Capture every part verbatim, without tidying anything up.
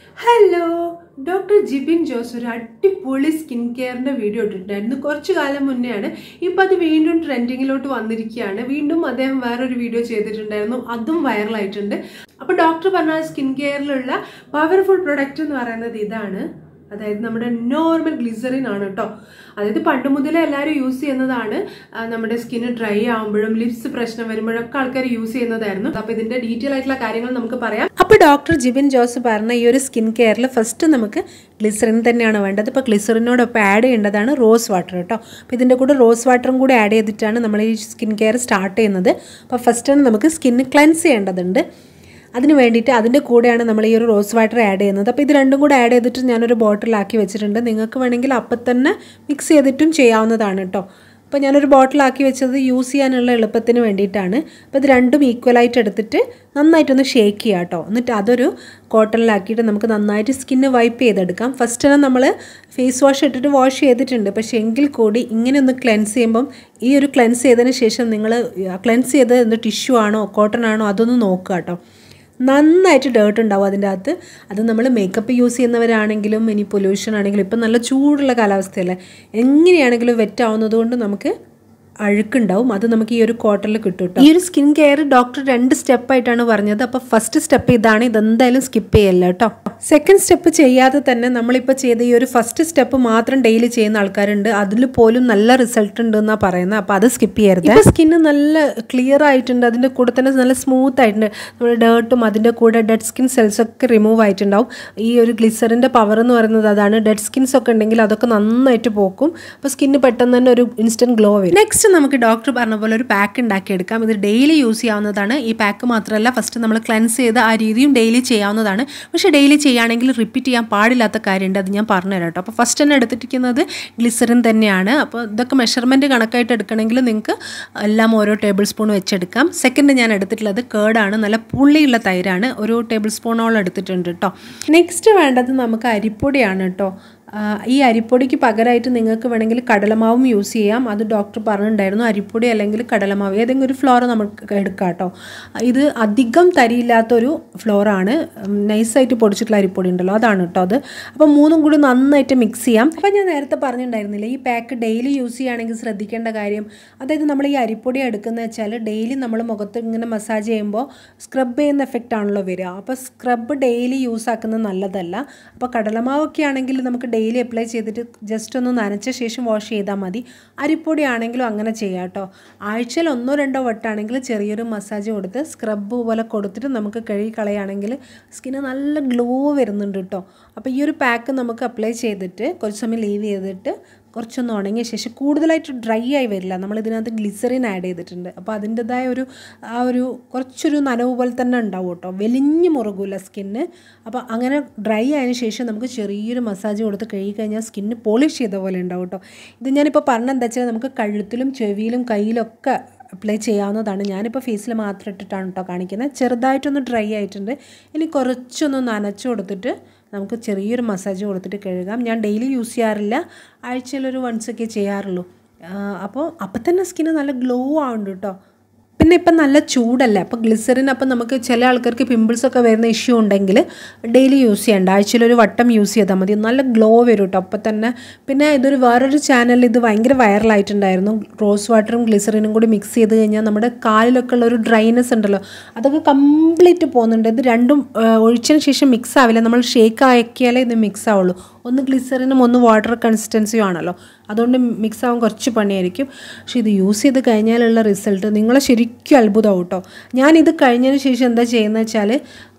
Hello, doctor Jibin Jose ഒരു അടിപൊളി skin കെയറിന്റെ video ഇട്ടിട്ടുണ്ടായിരുന്നു കുറച്ചു കാലം മുന്നെയാണ്. ഇപ്പം അത് വീണ്ടും ട്രെൻഡിങ്ങിലോട്ട് വന്നിരിക്കുകയാണ്. വീണ്ടും അദ്ദേഹം വേറൊരു വീഡിയോ ചെയ്തിട്ടുണ്ടായിരുന്നു, അതും വൈറലായിട്ടുണ്ട്. അപ്പോൾ ഡോക്ടർ പറഞ്ഞ സ്കിൻ കെയറിലുള്ള പവർഫുൾ പ്രൊഡക്റ്റ് എന്ന് പറയുന്നത് ഇതാണ്. അതായത് നമ്മുടെ നോർമൽ ഗ്ലിസറിൻ ആണ് കേട്ടോ. അതായത് പണ്ട് മുതലേ എല്ലാവരും യൂസ് ചെയ്യുന്നതാണ്. നമ്മുടെ സ്കിന്ന് ഡ്രൈ ആകുമ്പോഴും ലിപ്സ് പ്രശ്നം വരുമ്പോഴൊക്കെ ആൾക്കാർ യൂസ് ചെയ്യുന്നതായിരുന്നു. അപ്പൊ ഇതിന്റെ ഡീറ്റെയിൽ ആയിട്ടുള്ള കാര്യങ്ങൾ നമുക്ക് പറയാം. അപ്പൊ ഡോക്ടർ ജിബിൻ ജോസ് പറഞ്ഞ ഈ ഒരു സ്കിൻ കെയറിൽ ഫസ്റ്റ് നമുക്ക് ഗ്ലിസറിൻ തന്നെയാണ് വേണ്ടത്. ഇപ്പൊ ഗ്ലിസറിനോടൊപ്പം ആഡ് ചെയ്യേണ്ടതാണ് റോസ് വാട്ടർ കേട്ടോ. അപ്പൊ ഇതിന്റെ കൂടെ റോസ് വാട്ടറും കൂടി ആഡ് ചെയ്തിട്ടാണ് നമ്മൾ ഈ സ്കിൻ കെയർ സ്റ്റാർട്ട് ചെയ്യുന്നത്. അപ്പൊ ഫസ്റ്റ് നമുക്ക് സ്കിന്ന് ക്ലെൻസ് ചെയ്യേണ്ടതുണ്ട്. അതിന് വേണ്ടിയിട്ട് അതിൻ്റെ കൂടെയാണ് നമ്മൾ ഈ ഒരു റോസ് വാട്ടർ ആഡ് ചെയ്യുന്നത്. അപ്പോൾ ഇത് രണ്ടും കൂടെ ആഡ് ചെയ്തിട്ട് ഞാനൊരു ബോട്ടിലാക്കി വെച്ചിട്ടുണ്ട്. നിങ്ങൾക്ക് വേണമെങ്കിൽ അപ്പം തന്നെ മിക്സ് ചെയ്തിട്ടും ചെയ്യാവുന്നതാണ് കേട്ടോ. അപ്പോൾ ഞാനൊരു ബോട്ടിലാക്കി വെച്ചത് യൂസ് ചെയ്യാനുള്ള എളുപ്പത്തിന് വേണ്ടിയിട്ടാണ്. അപ്പോൾ ഇത് രണ്ടും ഈക്വലായിട്ട് എടുത്തിട്ട് നന്നായിട്ടൊന്ന് ഷേക്ക് ചെയ്യുക കേട്ടോ. എന്നിട്ട് അതൊരു കോട്ടണിലാക്കിയിട്ട് നമുക്ക് നന്നായിട്ട് സ്കിന്ന് വൈപ്പ് ചെയ്തെടുക്കാം. ഫസ്റ്റ് തന്നെ നമ്മൾ ഫേസ് വാഷ് ഇട്ടിട്ട് വാഷ് ചെയ്തിട്ടുണ്ട്. പക്ഷേ എങ്കിൽ കൂടി ഇങ്ങനെ ഒന്ന് ക്ലെൻസ് ചെയ്യുമ്പം ഈ ഒരു ക്ലെൻസ് ചെയ്തതിന് ശേഷം നിങ്ങൾ ക്ലെൻസ് ചെയ്ത് എന്ത് ടിഷ്യൂ ആണോ കോട്ടൺ ആണോ അതൊന്ന് നോക്കുക കേട്ടോ. നന്നായിട്ട് ഡേർട്ട് ഉണ്ടാവും അതിൻ്റെ അകത്ത്. അത് നമ്മൾ മേക്കപ്പ് യൂസ് ചെയ്യുന്നവരാണെങ്കിലും ഇനി പൊല്യൂഷൻ ആണെങ്കിലും ഇപ്പം നല്ല ചൂടുള്ള കാലാവസ്ഥയല്ലേ, എങ്ങനെയാണെങ്കിലും വെറ്റ് ആവുന്നത് കൊണ്ട് നമുക്ക് അഴുക്കുണ്ടാവും. അത് നമുക്ക് ഈ ഒരു കോട്ടണിൽ കിട്ടും കേട്ടോ. ഈ ഒരു സ്കിൻ കെയർ ഡോക്ടർ രണ്ട് സ്റ്റെപ്പായിട്ടാണ് പറഞ്ഞത്. അപ്പോൾ ഫസ്റ്റ് സ്റ്റെപ്പ് ഇതാണ്, ഇതെന്തായാലും സ്കിപ്പ് ചെയ്യല്ല കേട്ടോ. സെക്കൻഡ് സ്റ്റെപ്പ് ചെയ്യാതെ തന്നെ നമ്മളിപ്പോൾ ചെയ്ത ഈ ഒരു ഫസ്റ്റ് സ്റ്റെപ്പ് മാത്രം ഡെയിലി ചെയ്യുന്ന ആൾക്കാരുണ്ട്. അതിൽ പോലും നല്ല റിസൾട്ട് ഉണ്ട് എന്നാണ് പറയുന്നത്. അപ്പോൾ അത് സ്കിപ്പ് ചെയ്യരുത്. ഇപ്പോൾ സ്കിന്ന് നല്ല ക്ലിയർ ആയിട്ടുണ്ട്, അതിൻ്റെ കൂടെ തന്നെ നല്ല സ്മൂത്ത് ആയിട്ടുണ്ട്. നമ്മുടെ ഡേർട്ടും അതിൻ്റെ കൂടെ ഡെഡ് സ്കിൻ സെൽസ് ഒക്കെ റിമൂവ് ആയിട്ടുണ്ടാവും. ഈ ഒരു ഗ്ലിസറിൻ്റെ പവർ എന്ന് പറയുന്നത് അതാണ്. ഡെഡ് സ്കിൻസ് ഒക്കെ ഉണ്ടെങ്കിൽ അതൊക്കെ നന്നായിട്ട് പോക്കും. അപ്പോൾ സ്കിന്ന് പെട്ടെന്ന് തന്നെ ഒരു ഇൻസ്റ്റൻറ്റ് ഗ്ലോ വരും. നെക്സ്റ്റ് നമുക്ക് ഡോക്ടർ പറഞ്ഞ പോലെ ഒരു പാക്ക് ഉണ്ടാക്കിയെടുക്കാം. ഇത് ഡെയിലി യൂസ് ചെയ്യാവുന്നതാണ്. ഈ പാക്ക് മാത്രമല്ല, ഫസ്റ്റ് നമ്മൾ ക്ലെൻസ് ചെയ്ത് ആ രീതിയും ഡെയിലി ചെയ്യാവുന്നതാണ്. പക്ഷേ ഡെയിലി ചെയ്യുകയാണെങ്കിൽ റിപ്പീറ്റ് ചെയ്യാൻ പാടില്ലാത്ത കാര്യമുണ്ട്, അത് ഞാൻ പറഞ്ഞുതരാം കേട്ടോ. അപ്പോൾ ഫസ്റ്റ് തന്നെ എടുത്തിരിക്കുന്നത് ഗ്ലിസറിൻ തന്നെയാണ്. അപ്പോൾ ഇതൊക്കെ മെഷർമെൻറ്റ് കണക്കായിട്ട് എടുക്കണമെങ്കിൽ നിങ്ങൾക്ക് എല്ലാം ഓരോ ടേബിൾ സ്പൂൺ വെച്ചെടുക്കാം. സെക്കൻഡ് ഞാൻ എടുത്തിട്ടുള്ളത് കേടാണ്, നല്ല പുള്ളിയുള്ള തൈരാണ്, ഒരു ടേബിൾ സ്പൂണോളം എടുത്തിട്ടുണ്ട് കേട്ടോ. നെക്സ്റ്റ് വേണ്ടത് നമുക്ക് അരിപ്പൊടിയാണ് കേട്ടോ. ഈ അരിപ്പൊടിക്ക് പകരമായിട്ട് നിങ്ങൾക്ക് വേണമെങ്കിൽ കടലമാവും യൂസ് ചെയ്യാം. അത് ഡോക്ടർ പറഞ്ഞിട്ടുണ്ടായിരുന്നു. അരിപ്പൊടി അല്ലെങ്കിൽ കടലമാവ് ഏതെങ്കിലും ഒരു ഫ്ലോർ നമുക്ക് എടുക്കാം കേട്ടോ. ഇത് അധികം തരിയില്ലാത്തൊരു ഫ്ലോറാണ്, നൈസായിട്ട് പൊടിച്ചിട്ടുള്ള അരിപ്പൊടി ഉണ്ടല്ലോ, അതാണ് കേട്ടോ അത്. അപ്പോൾ മൂന്നും കൂടി നന്നായിട്ട് മിക്സ് ചെയ്യാം. അപ്പോൾ ഞാൻ നേരത്തെ പറഞ്ഞിട്ടുണ്ടായിരുന്നില്ല, ഈ പാക്ക് ഡെയിലി യൂസ് ചെയ്യുകയാണെങ്കിൽ ശ്രദ്ധിക്കേണ്ട കാര്യം, അതായത് നമ്മൾ ഈ അരിപ്പൊടി എടുക്കുന്നത് വെച്ചാൽ ഡെയിലി നമ്മൾ മുഖത്ത് ഇങ്ങനെ മസാജ് ചെയ്യുമ്പോൾ സ്ക്രബ് ചെയ്യുന്ന എഫക്റ്റ് ആണല്ലോ വരിക. അപ്പോൾ സ്ക്രബ് ഡെയിലി യൂസ് ആക്കുന്നത് നല്ലതല്ല. അപ്പോൾ കടലമാവൊക്കെ ആണെങ്കിൽ നമുക്ക് ഡെയിലി അപ്ലൈ ചെയ്തിട്ട് ജസ്റ്റ് ഒന്ന് നനച്ച ശേഷം വാഷ് ചെയ്താൽ മതി. അരിപ്പൊടി ആണെങ്കിലും അങ്ങനെ ചെയ്യാം കേട്ടോ. ആഴ്ചയിൽ ഒന്നോ രണ്ടോ വട്ടാണെങ്കിൽ ചെറിയൊരു മസാജ് കൊടുത്ത് സ്ക്രബ് പോലെ കൊടുത്തിട്ട് നമുക്ക് കഴുകി കളയുകയാണെങ്കിൽ സ്കിന്ന് നല്ല ഗ്ലോ വരുന്നുണ്ട് കേട്ടോ. അപ്പോൾ ഈ ഒരു പാക്ക് നമുക്ക് അപ്ലൈ ചെയ്തിട്ട് കുറച്ച് സമയം ലീവ് ചെയ്തിട്ട് കുറച്ചൊന്ന് ഉണങ്ങിയ ശേഷം, കൂടുതലായിട്ട് ഡ്രൈ ആയി വരില്ല, നമ്മൾ ഇതിനകത്ത് ഗ്ലിസറിൻ ആഡ് ചെയ്തിട്ടുണ്ട്. അപ്പോൾ അതിൻ്റെതായ ഒരു ആ ഒരു കുറച്ചൊരു നനവ് പോലെ തന്നെ ഉണ്ടാവും കേട്ടോ, വെലിഞ്ഞ് മുറുകില്ല സ്കിന്ന്. അപ്പോൾ അങ്ങനെ ഡ്രൈ ആയതിനു ശേഷം നമുക്ക് ചെറിയൊരു മസാജ് കൊടുത്ത് കഴുകി കഴിഞ്ഞാൽ സ്കിന്ന് പോളിഷ് ചെയ്ത പോലെ ഉണ്ടാവും കേട്ടോ. ഇത് ഞാനിപ്പോൾ പറഞ്ഞെന്താ വെച്ചാൽ നമുക്ക് കഴുത്തിലും ചെവിയിലും കയ്യിലൊക്കെ അപ്ലൈ ചെയ്യാവുന്നതാണ്. ഞാനിപ്പോൾ ഫേസിൽ മാത്രം ഇട്ടിട്ടാണ് കേട്ടോ കാണിക്കുന്നത്. ചെറുതായിട്ടൊന്ന് ഡ്രൈ ആയിട്ടുണ്ട്. ഇനി കുറച്ചൊന്ന് നനച്ച് കൊടുത്തിട്ട് നമുക്ക് ചെറിയൊരു മസാജ് കൊടുത്തിട്ട് കഴുകാം. ഞാൻ ഡെയിലി യൂസ് ചെയ്യാറില്ല, ആഴ്ചയിലൊരു വൺസൊക്കെ ചെയ്യാറുള്ളൂ. അപ്പോൾ അപ്പം തന്നെ സ്കിന്ന് നല്ല ഗ്ലോ ആവുന്നുണ്ട് കേട്ടോ. പിന്നെ ഇപ്പം നല്ല ചൂടല്ല, അപ്പോൾ ഗ്ലിസറിൻ അപ്പം നമുക്ക് ചില ആൾക്കാർക്ക് പിമ്പിൾസൊക്കെ വരുന്ന ഇഷ്യൂ ഉണ്ടെങ്കിൽ ഡെയിലി യൂസ് ചെയ്യേണ്ട, ആഴ്ചയിലൊരു വട്ടം യൂസ് ചെയ്താൽ മതി, നല്ല ഗ്ലോ വരും കേട്ടോ അപ്പം തന്നെ. പിന്നെ ഇതൊരു വേറൊരു ചാനലിൽ ഇത് ഭയങ്കര വൈറലായിട്ടുണ്ടായിരുന്നു. റോസ് വാട്ടറും ഗ്ലിസറിനും കൂടി മിക്സ് ചെയ്ത് കഴിഞ്ഞാൽ നമ്മുടെ കാലിലൊക്കെ ഉള്ള ഒരു ഡ്രൈനെസ് ഉണ്ടല്ലോ അതൊക്കെ കംപ്ലീറ്റ് പോകുന്നുണ്ട്. ഇത് രണ്ടും ഒഴിച്ചതിന് ശേഷം മിക്സ് ആവില്ല, നമ്മൾ ഷേക്ക് ആക്കിയാലേ ഇത് മിക്സ് ആവുള്ളൂ. ഒന്ന് ഗ്ലിസറിനും ഒന്ന് വാട്ടർ കൺസിസ്റ്റൻസിയും ആണല്ലോ, അതുകൊണ്ട് മിക്സ് ആവാൻ കുറച്ച് പണിയായിരിക്കും. പക്ഷേ ഇത് യൂസ് ചെയ്ത് കഴിഞ്ഞാലുള്ള റിസൾട്ട് നിങ്ങളെ ശരിക്കും അത്ഭുതമാവും കേട്ടോ. ഞാനിത് കഴിഞ്ഞതിന് ശേഷം എന്താ ചെയ്യുന്നത് വെച്ചാൽ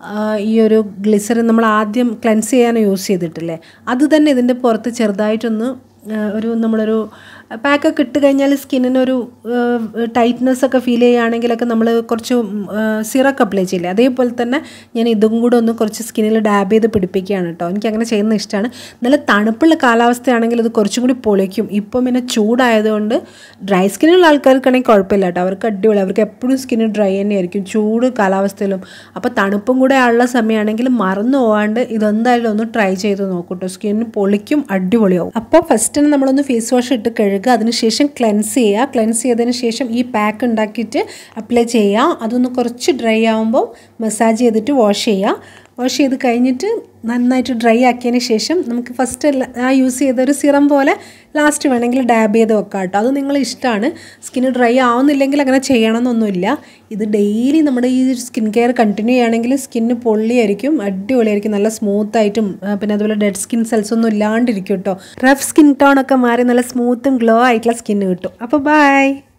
ഈ ഒരു ഗ്ലിസറിൻ നമ്മൾ ആദ്യം ക്ലെൻസ് ചെയ്യാൻ യൂസ് ചെയ്തിട്ടില്ലേ, അത് തന്നെ ഇതിൻ്റെ പുറത്ത് ചെറുതായിട്ടൊന്ന് ഒരു നമ്മളൊരു പാക്കൊക്കെ ഇട്ട് കഴിഞ്ഞാൽ സ്കിന്നിനൊരു ടൈറ്റ്നെസ് ഒക്കെ ഫീൽ ചെയ്യുകയാണെങ്കിലൊക്കെ നമ്മൾ കുറച്ച് സിറക്ക് അപ്ലൈ ചെയ്യില്ലേ, അതേപോലെ തന്നെ ഞാൻ ഇതും കൂടെ ഒന്ന് കുറച്ച് സ്കിന്നിൽ ഡാബ് ചെയ്ത് പിടിപ്പിക്കുകയാണ് കേട്ടോ. എനിക്കങ്ങനെ ചെയ്യുന്നത് ഇഷ്ടമാണ്. നല്ല തണുപ്പുള്ള കാലാവസ്ഥയാണെങ്കിൽ ഇത് കുറച്ചും കൂടി പൊളിക്കും. ഇപ്പം പിന്നെ ചൂടായതുകൊണ്ട് ഡ്രൈ സ്കിന്നുള്ള ആൾക്കാർക്കാണെങ്കിൽ കുഴപ്പമില്ല കേട്ടോ, അവർക്ക് അടിപൊളി, അവർക്ക് എപ്പോഴും സ്കിന്ന് ഡ്രൈ തന്നെയായിരിക്കും ചൂട് കാലാവസ്ഥയിലും. അപ്പോൾ തണുപ്പും കൂടെ ഉള്ള സമയമാണെങ്കിൽ മറന്നു പോകാണ്ട് ഇതെന്തായാലും ഒന്ന് ട്രൈ ചെയ്ത് നോക്കൂ കേട്ടോ, സ്കിന്ന് പൊളിക്കും, അടിപൊളിയാവും. അപ്പോൾ ഫസ്റ്റ് നമ്മളൊന്ന് ഫേസ് വാഷ് ഇട്ട് കഴുകുക, അതിനുശേഷം ക്ലെൻസ് ചെയ്യുക. ക്ലെൻസ് ചെയ്തതിന് ശേഷം ഈ പാക്ക് ഉണ്ടാക്കിയിട്ട് അപ്ലൈ ചെയ്യുക. അതൊന്ന് കുറച്ച് ഡ്രൈ ആകുമ്പോൾ മസാജ് ചെയ്തിട്ട് വാഷ് ചെയ്യുക. വാഷ് ചെയ്ത് കഴിഞ്ഞിട്ട് നന്നായിട്ട് ഡ്രൈ ആക്കിയതിന് ശേഷം നമുക്ക് ഫസ്റ്റ് ആ യൂസ് ചെയ്തൊരു സിറം പോലെ ലാസ്റ്റ് വേണമെങ്കിൽ ഡാബ് ചെയ്ത് വെക്കാം കേട്ടോ. അത് നിങ്ങൾ ഇഷ്ടമാണ്. സ്കിന്ന് ഡ്രൈ ആവുന്നില്ലെങ്കിൽ അങ്ങനെ ചെയ്യണമെന്നൊന്നുമില്ല. ഇത് ഡെയിലി നമ്മുടെ ഈ സ്കിൻ കെയർ കണ്ടിന്യൂ ചെയ്യുകയാണെങ്കിൽ സ്കിന്ന് പൊള്ളിയായിരിക്കും, അടിപൊളിയായിരിക്കും, നല്ല സ്മൂത്തായിട്ടും പിന്നെ അതുപോലെ ഡെഡ് സ്കിൻ സെൽസ് ഒന്നും ഇല്ലാണ്ടിരിക്കും കേട്ടോ. റഫ് സ്കിൻ ടോൺ ഒക്കെ മാറി നല്ല സ്മൂത്തും ഗ്ലോ ആയിട്ടുള്ള സ്കിന്ന് കിട്ടും. അപ്പോൾ ബൈ.